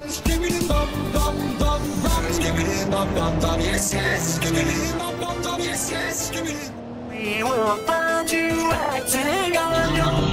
Skibidi bum bum bum bum. Skibidi bum bum bum. Yes yes. Skibidi bum bum bum. Yes yes. Skibidi. We will find you acting on your